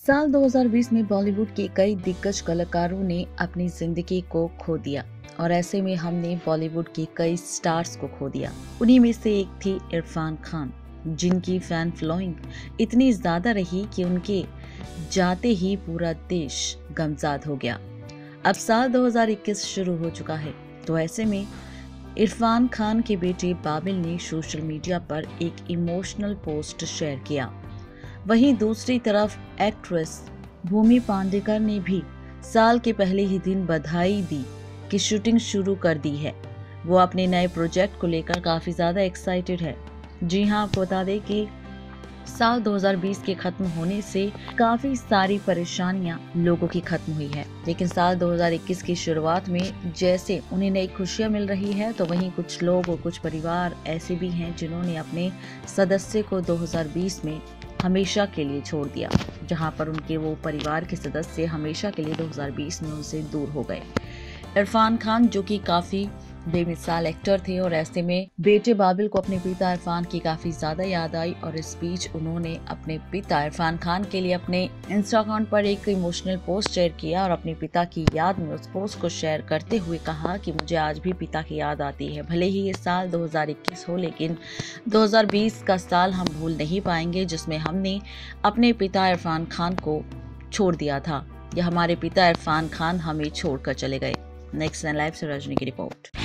साल 2020 में बॉलीवुड के कई दिग्गज कलाकारों ने अपनी जिंदगी को खो दिया और ऐसे में हमने बॉलीवुड के कई स्टार्स को खो दिया। उन्हीं में से एक थी इरफान खान, जिनकी फैन फॉलोइंग इतनी ज्यादा रही कि उनके जाते ही पूरा देश गमजाद हो गया। अब साल 2021 शुरू हो चुका है, तो ऐसे में इरफान खान के बेटे बाबिल ने सोशल मीडिया पर एक इमोशनल पोस्ट शेयर किया। वहीं दूसरी तरफ एक्ट्रेस भूमि पांडेकर ने भी साल के पहले ही दिन बधाई दी कि शूटिंग शुरू कर दी है। वो अपने नए प्रोजेक्ट को लेकर काफी ज्यादा एक्साइटेड है। जी हां, आपको बता दें कि साल 2020 के खत्म होने से काफी सारी परेशानियां लोगों की खत्म हुई है, लेकिन साल 2021 की शुरुआत में जैसे उन्हें नई खुशियां मिल रही है, तो वहीं कुछ लोग और कुछ परिवार ऐसे भी हैं जिन्होंने अपने सदस्य को 2020 में हमेशा के लिए छोड़ दिया, जहां पर उनके वो परिवार के सदस्य हमेशा के लिए 2020 में उनसे दूर हो गए। इरफान खान जो कि काफी बेमिसाल एक्टर थे, और ऐसे में बेटे बाबिल को अपने पिता इरफान की काफी ज्यादा याद आई और इस बीच उन्होंने अपने पिता इरफान खान के लिए अपने इंस्टा अकाउंट पर एक इमोशनल पोस्ट शेयर किया और अपने पिता की याद में उस पोस्ट को शेयर करते हुए कहा कि मुझे आज भी पिता की याद आती है। भले ही ये साल 2021 हो, लेकिन 2020 का साल हम भूल नहीं पाएंगे, जिसमें हमने अपने पिता इरफान खान को छोड़ दिया था, या हमारे पिता इरफान खान हमें छोड़कर चले गए। नेक्स्ट लाइव से रजनी की रिपोर्ट।